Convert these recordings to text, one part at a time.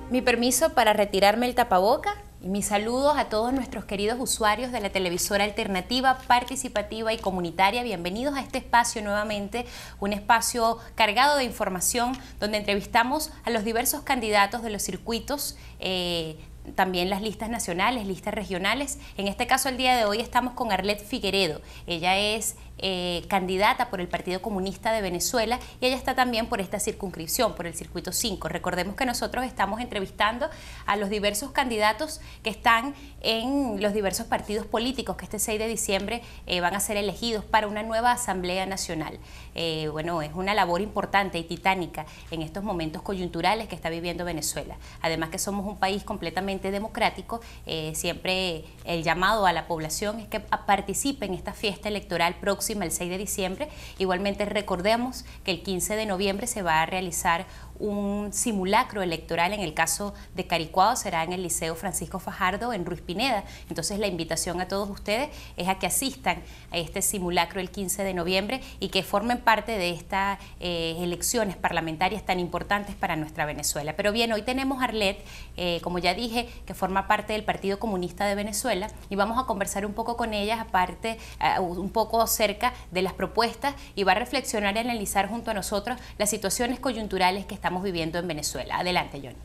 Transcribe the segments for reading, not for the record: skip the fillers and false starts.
Mi permiso para retirarme el tapaboca y mis saludos a todos nuestros queridos usuarios de la televisora alternativa, participativa y comunitaria. Bienvenidos a este espacio nuevamente, un espacio cargado de información donde entrevistamos a los diversos candidatos de los circuitos, también las listas nacionales, listas regionales. En este caso, el día de hoy estamos con Arlet Figueredo. Ella es candidata por el Partido Comunista de Venezuela y ella está también por esta circunscripción, por el circuito 5. Recordemos que nosotros estamos entrevistando a los diversos candidatos que están en los diversos partidos políticos que este 6 de diciembre van a ser elegidos para una nueva Asamblea Nacional. Bueno, es una labor importante y titánica en estos momentos coyunturales que está viviendo Venezuela. Además que somos un país completamente democrático, siempre el llamado a la población es que participe en esta fiesta electoral próxima el 6 de diciembre. Igualmente recordemos que el 15 de noviembre se va a realizar un simulacro electoral. En el caso de Caricuao será en el Liceo Francisco Fajardo en Ruiz Pineda. Entonces la invitación a todos ustedes es a que asistan a este simulacro el 15 de noviembre y que formen parte de estas elecciones parlamentarias tan importantes para nuestra Venezuela. Pero bien, hoy tenemos a Arlet, como ya dije, que forma parte del Partido Comunista de Venezuela y vamos a conversar un poco con ella, aparte un poco acerca de las propuestas, y va a reflexionar y analizar junto a nosotros las situaciones coyunturales que estamos viviendo en Venezuela. Adelante, John.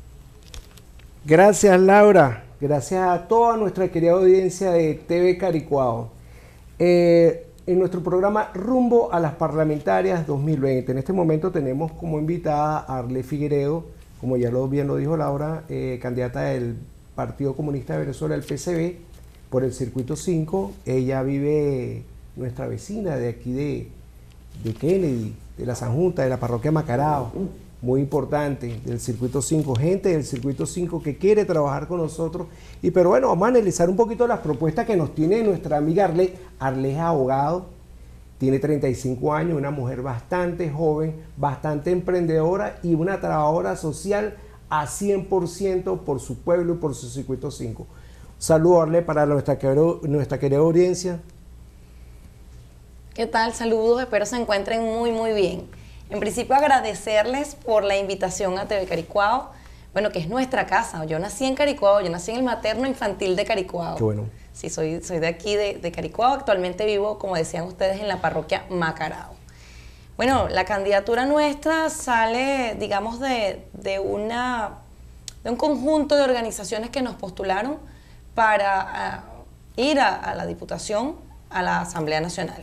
Gracias, Laura. Gracias a toda nuestra querida audiencia de TV Caricuao. En nuestro programa Rumbo a las Parlamentarias 2020, en este momento tenemos como invitada a Arlet Figueredo, como ya bien lo dijo Laura, candidata del Partido Comunista de Venezuela, el PCV, por el circuito 5. Ella vive, nuestra vecina de aquí de Kennedy, de la San Junta, de la parroquia Macarao, muy importante, del circuito 5, gente del circuito 5 que quiere trabajar con nosotros. Pero bueno, vamos a analizar un poquito las propuestas que nos tiene nuestra amiga Arlet. Arlet es abogado, tiene 35 años, una mujer bastante joven, bastante emprendedora y una trabajadora social a 100% por su pueblo y por su circuito 5. Saludos, Arlet, para nuestra querida audiencia. ¿Qué tal? Saludos, espero se encuentren muy bien. En principio agradecerles por la invitación a TV Caricuao, bueno, que es nuestra casa. Yo nací en Caricuao, yo nací en el materno infantil de Caricuao. Qué bueno. Sí, soy de aquí, de Caricuao. Actualmente vivo, como decían ustedes, en la parroquia Macarao. Bueno, la candidatura nuestra sale, digamos, de un conjunto de organizaciones que nos postularon para ir a la Diputación, a la Asamblea Nacional.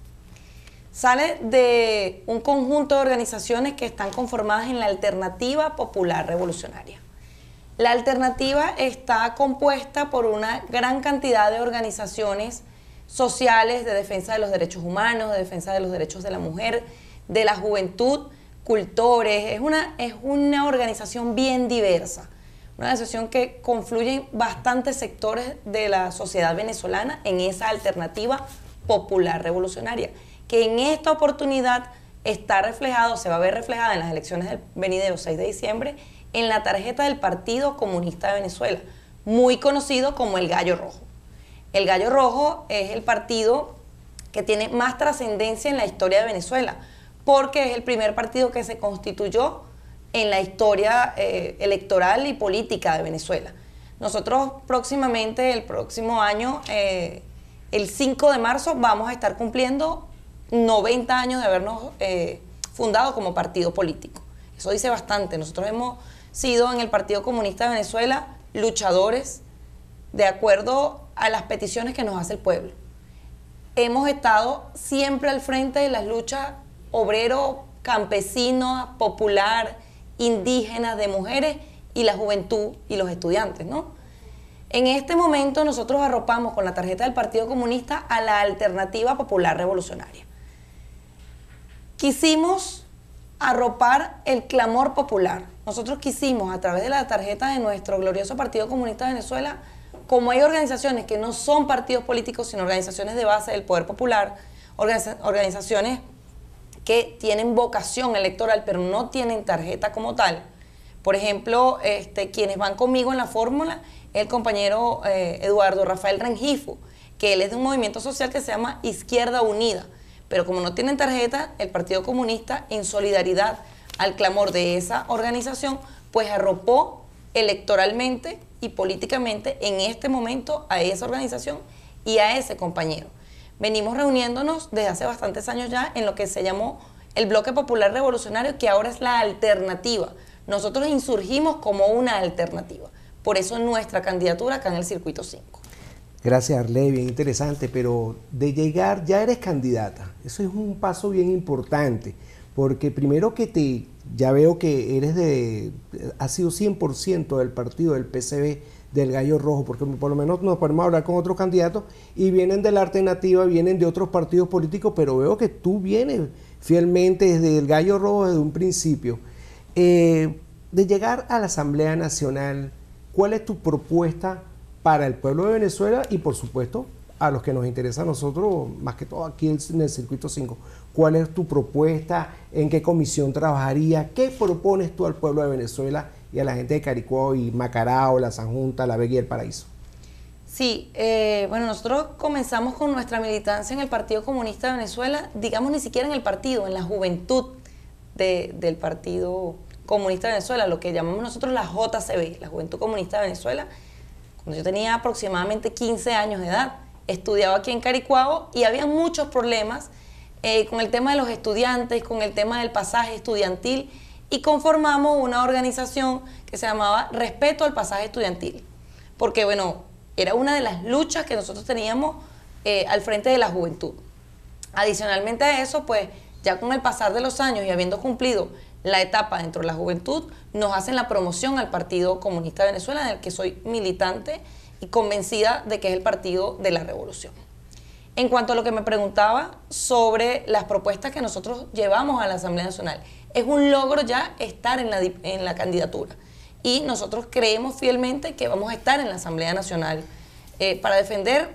Sale de un conjunto de organizaciones que están conformadas en la Alternativa Popular Revolucionaria. La alternativa está compuesta por una gran cantidad de organizaciones sociales de defensa de los derechos humanos, de defensa de los derechos de la mujer, de la juventud, cultores. Es una organización bien diversa, una organización que confluyen bastantes sectores de la sociedad venezolana en esa Alternativa Popular Revolucionaria, que en esta oportunidad está reflejado, se va a ver reflejada en las elecciones del venidero 6 de diciembre, en la tarjeta del Partido Comunista de Venezuela, muy conocido como el Gallo Rojo. El Gallo Rojo es el partido que tiene más trascendencia en la historia de Venezuela, porque es el primer partido que se constituyó en la historia electoral y política de Venezuela. Nosotros próximamente, el próximo año, el 5 de marzo, vamos a estar cumpliendo 90 años de habernos fundado como partido político. Eso dice bastante. Nosotros hemos sido en el Partido Comunista de Venezuela luchadores de acuerdo a las peticiones que nos hace el pueblo. Hemos estado siempre al frente de las luchas obrero, campesino, popular, indígena, de mujeres y la juventud y los estudiantes, ¿no? En este momento nosotros arropamos con la tarjeta del Partido Comunista a la Alternativa Popular Revolucionaria. Quisimos arropar el clamor popular. Nosotros quisimos, a través de la tarjeta de nuestro glorioso Partido Comunista de Venezuela, como hay organizaciones que no son partidos políticos, sino organizaciones de base del poder popular, organizaciones que tienen vocación electoral, pero no tienen tarjeta como tal. Por ejemplo, quienes van conmigo en la fórmula, el compañero Eduardo Rafael Rengifo, que él es de un movimiento social que se llama Izquierda Unida, pero como no tienen tarjeta, el Partido Comunista, en solidaridad al clamor de esa organización, pues arropó electoralmente y políticamente en este momento a esa organización y a ese compañero. Venimos reuniéndonos desde hace bastantes años ya en lo que se llamó el Bloque Popular Revolucionario, que ahora es la alternativa. Nosotros insurgimos como una alternativa. Por eso nuestra candidatura acá en el Circuito 5. Gracias, Arley, bien interesante, pero de llegar, ya eres candidata. Eso es un paso bien importante, porque primero que ya veo que has sido 100% del partido del PCB, del Gallo Rojo, porque por lo menos nos podemos hablar con otros candidatos y vienen de la alternativa, vienen de otros partidos políticos, pero veo que tú vienes fielmente desde el Gallo Rojo desde un principio. De llegar a la Asamblea Nacional, ¿cuál es tu propuesta para el pueblo de Venezuela y por supuesto a los que nos interesa a nosotros, más que todo aquí en el Circuito 5? ¿Cuál es tu propuesta? ¿En qué comisión trabajaría? ¿Qué propones tú al pueblo de Venezuela y a la gente de Caricuao y Macarao, La San Junta, La Vega y El Paraíso? Sí, bueno, nosotros comenzamos con nuestra militancia en el Partido Comunista de Venezuela, digamos ni siquiera en el partido, en la juventud del Partido Comunista de Venezuela, lo que llamamos nosotros la JCV, la Juventud Comunista de Venezuela. Cuando yo tenía aproximadamente 15 años de edad, estudiaba aquí en Caricuao y había muchos problemas con el tema de los estudiantes, con el tema del pasaje estudiantil, y conformamos una organización que se llamaba Respeto al Pasaje Estudiantil, porque bueno, era una de las luchas que nosotros teníamos al frente de la juventud. Adicionalmente a eso, pues ya con el pasar de los años y habiendo cumplido la etapa dentro de la juventud, nos hacen la promoción al Partido Comunista de Venezuela, en el que soy militante y convencida de que es el partido de la revolución. En cuanto a lo que me preguntaba sobre las propuestas que nosotros llevamos a la Asamblea Nacional, es un logro ya estar en la candidatura. Y nosotros creemos fielmente que vamos a estar en la Asamblea Nacional para defender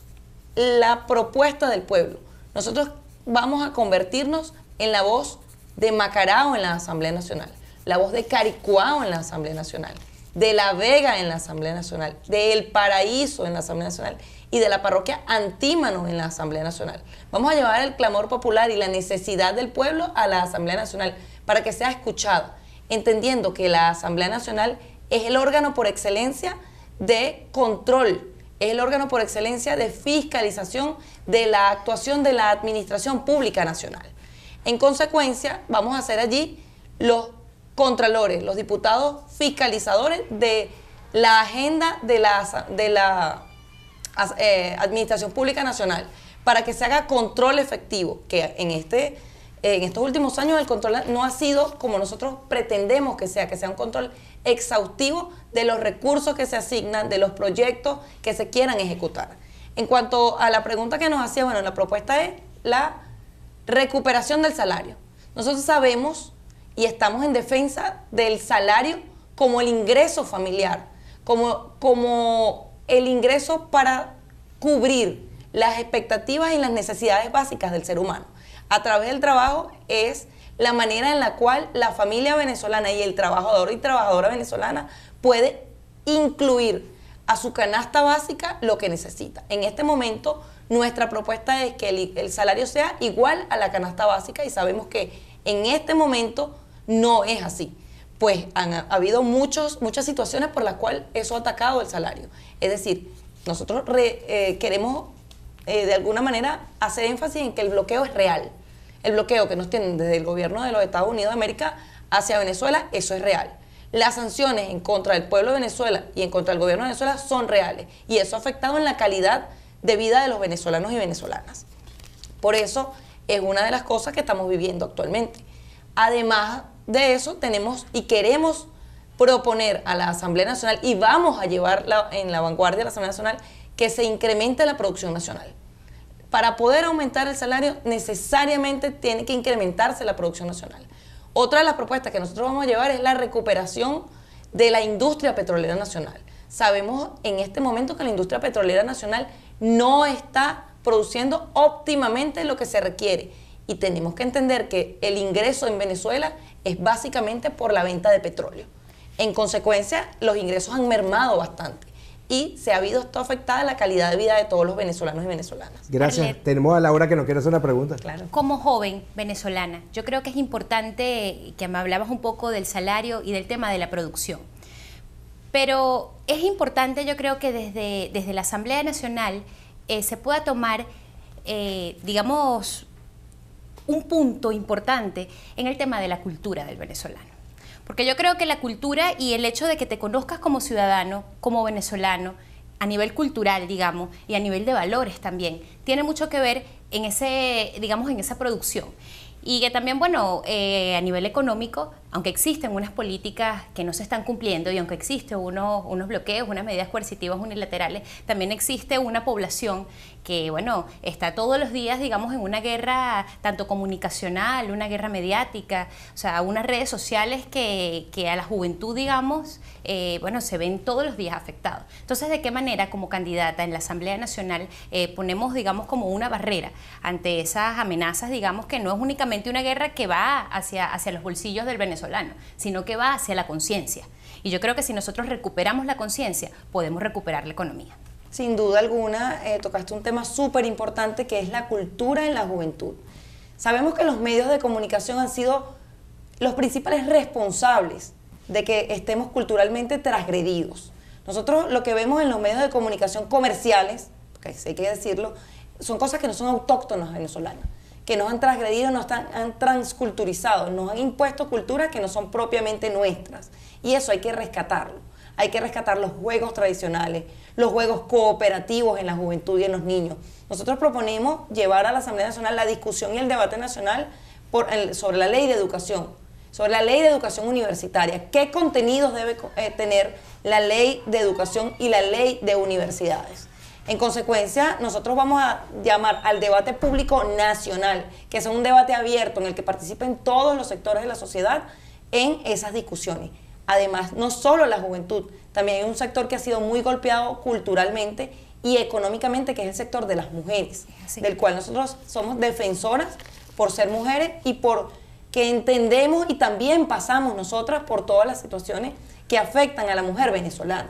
la propuesta del pueblo. Nosotros vamos a convertirnos en la voz de Macarao en la Asamblea Nacional, la voz de Caricuao en la Asamblea Nacional, de La Vega en la Asamblea Nacional, de El Paraíso en la Asamblea Nacional y de la parroquia Antímano en la Asamblea Nacional. Vamos a llevar el clamor popular y la necesidad del pueblo a la Asamblea Nacional para que sea escuchada, entendiendo que la Asamblea Nacional es el órgano por excelencia de control, es el órgano por excelencia de fiscalización de la actuación de la Administración Pública Nacional. En consecuencia, vamos a ser allí los contralores, los diputados fiscalizadores de la agenda de la Administración Pública Nacional, para que se haga control efectivo, que en estos últimos años el control no ha sido como nosotros pretendemos que sea un control exhaustivo de los recursos que se asignan, de los proyectos que se quieran ejecutar. En cuanto a la pregunta que nos hacía, bueno, la propuesta es la recuperación del salario. Nosotros sabemos y estamos en defensa del salario como el ingreso familiar, como el ingreso para cubrir las expectativas y las necesidades básicas del ser humano. A través del trabajo es la manera en la cual la familia venezolana y el trabajador y trabajadora venezolana puede incluir a su canasta básica lo que necesita. En este momento, nuestra propuesta es que el salario sea igual a la canasta básica, y sabemos que en este momento no es así. Pues han habido muchas situaciones por las cuales eso ha atacado el salario. Es decir, nosotros queremos de alguna manera hacer énfasis en que el bloqueo es real. El bloqueo que nos tienen desde el gobierno de los Estados Unidos de América hacia Venezuela, eso es real. Las sanciones en contra del pueblo de Venezuela y en contra del gobierno de Venezuela son reales, y eso ha afectado en la calidad de vida de los venezolanos y venezolanas. Por eso es una de las cosas que estamos viviendo actualmente. Además de eso, tenemos y queremos proponer a la Asamblea Nacional, y vamos a llevar en la vanguardia de la Asamblea Nacional, que se incremente la producción nacional. Para poder aumentar el salario, necesariamente tiene que incrementarse la producción nacional. Otra de las propuestas que nosotros vamos a llevar es la recuperación de la industria petrolera nacional. Sabemos en este momento que la industria petrolera nacional no está produciendo óptimamente lo que se requiere, y tenemos que entender que el ingreso en Venezuela es básicamente por la venta de petróleo. En consecuencia, los ingresos han mermado bastante, y se ha visto afectada la calidad de vida de todos los venezolanos y venezolanas. Gracias. Arlet. Tenemos a Laura que nos quiere hacer una pregunta. Claro. Como joven venezolana, yo creo que es importante que me hablabas un poco del salario y del tema de la producción. Pero es importante, yo creo que desde la Asamblea Nacional se pueda tomar, digamos, un punto importante en el tema de la cultura del venezolano. Porque yo creo que la cultura y el hecho de que te conozcas como ciudadano, como venezolano, a nivel cultural, digamos, y a nivel de valores también, tiene mucho que ver en ese, digamos, en esa producción. Y que también, bueno, a nivel económico, aunque existen unas políticas que no se están cumpliendo y aunque existen unos bloqueos, unas medidas coercitivas unilaterales, también existe una población que, bueno, está todos los días, digamos, en una guerra tanto comunicacional, una guerra mediática, o sea, unas redes sociales que a la juventud, digamos, bueno, se ven todos los días afectados. Entonces, ¿de qué manera como candidata en la Asamblea Nacional ponemos, digamos, como una barrera ante esas amenazas, digamos, que no es únicamente una guerra que va hacia los bolsillos del venezolano, sino que va hacia la conciencia? Y yo creo que si nosotros recuperamos la conciencia, podemos recuperar la economía. Sin duda alguna, tocaste un tema súper importante que es la cultura en la juventud. Sabemos que los medios de comunicación han sido los principales responsables de que estemos culturalmente transgredidos. Nosotros lo que vemos en los medios de comunicación comerciales, porque hay que decirlo, son cosas que no son autóctonas venezolanas, que nos han transgredido, han transculturizado, nos han impuesto culturas que no son propiamente nuestras. Y eso hay que rescatarlo. Hay que rescatar los juegos tradicionales, los juegos cooperativos en la juventud y en los niños. Nosotros proponemos llevar a la Asamblea Nacional la discusión y el debate nacional sobre la ley de educación, sobre la ley de educación universitaria. ¿Qué contenidos debe tener la ley de educación y la ley de universidades? En consecuencia, nosotros vamos a llamar al debate público nacional, que es un debate abierto en el que participen todos los sectores de la sociedad en esas discusiones. Además, no solo la juventud, también hay un sector que ha sido muy golpeado culturalmente y económicamente, que es el sector de las mujeres, del cual nosotros somos defensoras por ser mujeres y por que entendemos y también pasamos nosotras por todas las situaciones que afectan a la mujer venezolana.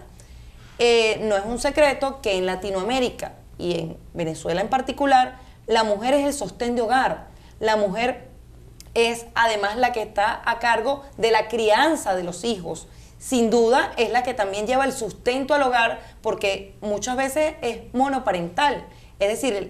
No es un secreto que en Latinoamérica y en Venezuela en particular, la mujer es el sostén de hogar, la mujer es además la que está a cargo de la crianza de los hijos. Sin duda es la que también lleva el sustento al hogar, porque muchas veces es monoparental. Es decir,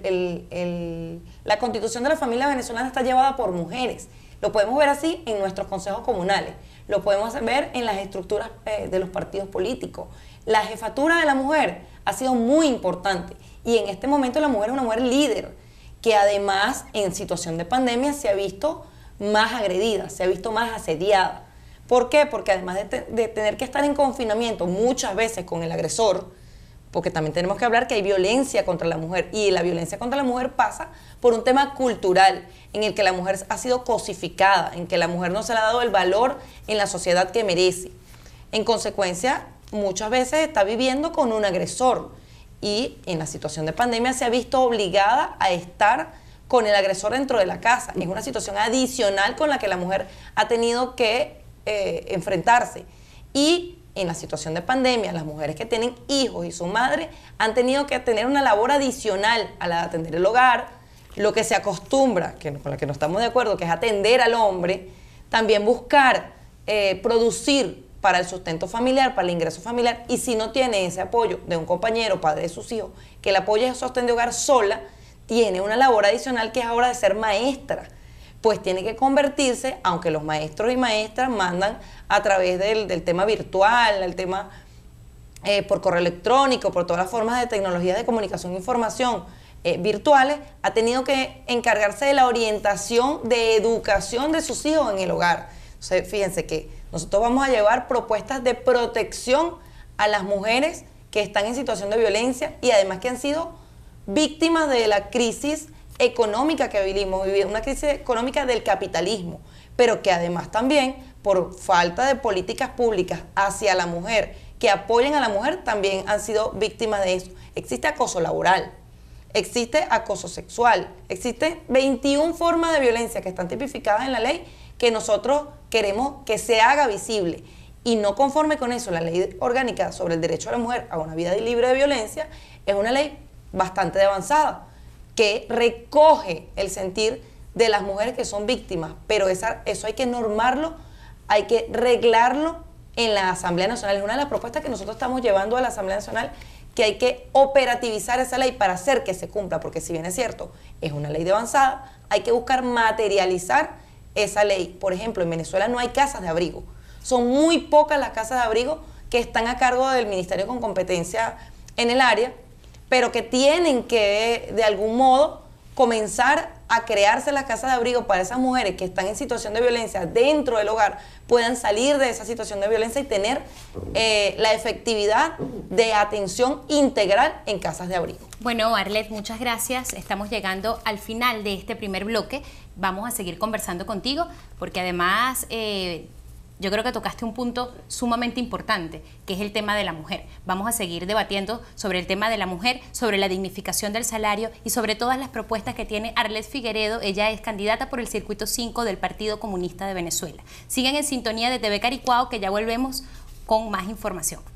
la constitución de la familia venezolana está llevada por mujeres. Lo podemos ver así en nuestros consejos comunales, lo podemos ver en las estructuras de los partidos políticos. La jefatura de la mujer ha sido muy importante y en este momento la mujer es una mujer líder, que además en situación de pandemia se ha visto más agredida, se ha visto más asediada. ¿Por qué? Porque además de tener que estar en confinamiento muchas veces con el agresor, porque también tenemos que hablar que hay violencia contra la mujer, y la violencia contra la mujer pasa por un tema cultural, en el que la mujer ha sido cosificada, en que la mujer no se le ha dado el valor en la sociedad que merece. En consecuencia, muchas veces está viviendo con un agresor, y en la situación de pandemia se ha visto obligada a estar con el agresor dentro de la casa. Es una situación adicional con la que la mujer ha tenido que enfrentarse. Y en la situación de pandemia, las mujeres que tienen hijos y su madre han tenido que tener una labor adicional a la de atender el hogar, lo que se acostumbra, con la que no estamos de acuerdo, que es atender al hombre, también buscar producir para el sustento familiar, para el ingreso familiar, y si no tiene ese apoyo de un compañero, padre de sus hijos, que la apoye a sostén de hogar sola, tiene una labor adicional que es ahora de ser maestra, pues tiene que convertirse, aunque los maestros y maestras mandan a través del tema virtual, el tema por correo electrónico, por todas las formas de tecnologías de comunicación e información virtuales, ha tenido que encargarse de la orientación de educación de sus hijos en el hogar. Entonces, fíjense que nosotros vamos a llevar propuestas de protección a las mujeres que están en situación de violencia y además que han sido víctimas de la crisis económica que vivimos, una crisis económica del capitalismo, pero que además también por falta de políticas públicas hacia la mujer, que apoyen a la mujer, también han sido víctimas de eso. Existe acoso laboral, existe acoso sexual, existen 21 formas de violencia que están tipificadas en la ley que nosotros queremos que se haga visible. Y no conforme con eso, la ley orgánica sobre el derecho de la mujer a una vida libre de violencia es una ley bastante avanzada, que recoge el sentir de las mujeres que son víctimas, pero eso hay que normarlo, hay que reglarlo en la Asamblea Nacional. Es una de las propuestas que nosotros estamos llevando a la Asamblea Nacional, que hay que operativizar esa ley para hacer que se cumpla, porque si bien es cierto, es una ley de avanzada, hay que buscar materializar esa ley. Por ejemplo, en Venezuela no hay casas de abrigo. Son muy pocas las casas de abrigo que están a cargo del ministerio con competencia en el área, pero que tienen que, de algún modo, comenzar a crearse las casas de abrigo para esas mujeres que están en situación de violencia dentro del hogar, puedan salir de esa situación de violencia y tener la efectividad de atención integral en casas de abrigo. Bueno, Arlet, muchas gracias. Estamos llegando al final de este primer bloque. Vamos a seguir conversando contigo porque además yo creo que tocaste un punto sumamente importante, que es el tema de la mujer. Vamos a seguir debatiendo sobre el tema de la mujer, sobre la dignificación del salario y sobre todas las propuestas que tiene Arlet Figueredo. Ella es candidata por el Circuito 5 del Partido Comunista de Venezuela. Sigan en sintonía de TV Caricuao, que ya volvemos con más información.